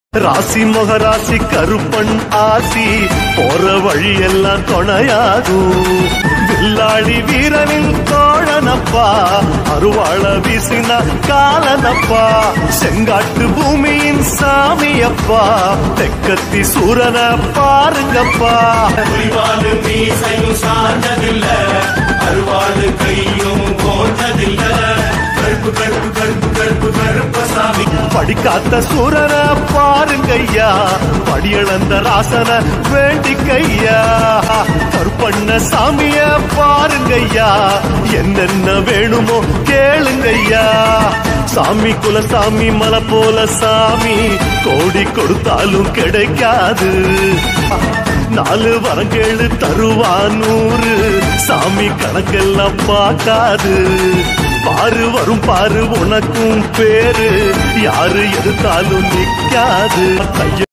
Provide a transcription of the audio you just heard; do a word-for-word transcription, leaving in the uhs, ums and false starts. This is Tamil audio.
ராசி மகராசி கருப்பன் ஆசி போற வழி எல்லாம் துணையாகும். வில்லாளி வீரனின் தோழனப்பா அருவாள வீசின காலனப்பா. செங்காட்டு பூமியின் சாமியப்பா தெக்கத்தி சூரன பாருங்கப்பா. புலிவாலு மீசையும் சார்ந்ததில்ல, அருவாளு கையும் போன்றதில்ல. கருப்பு கருப்பு கருப்பு கருப்பு கருப்பசாமி படிக்காத்த சூரன பாருங்கய்யா, படியளந்த ராசன வேண்டிக்கையா. கருப்பண்ண சாமிய பாருங்கய்யா, என்னென்ன வேணுமோ கேளுங்கய்யா. சாமி குலசாமி மலை போல சாமி கோடி கொடுத்தாலும் கிடைக்காது. நாலு வரங்கேழு தருவா நூறு சாமி கணக்கெல்லாம் பார்க்காது. பாரு வரும் பாரு உனக்கும் பேரு யாரு எதிர்த்தாலும் நிக்காது.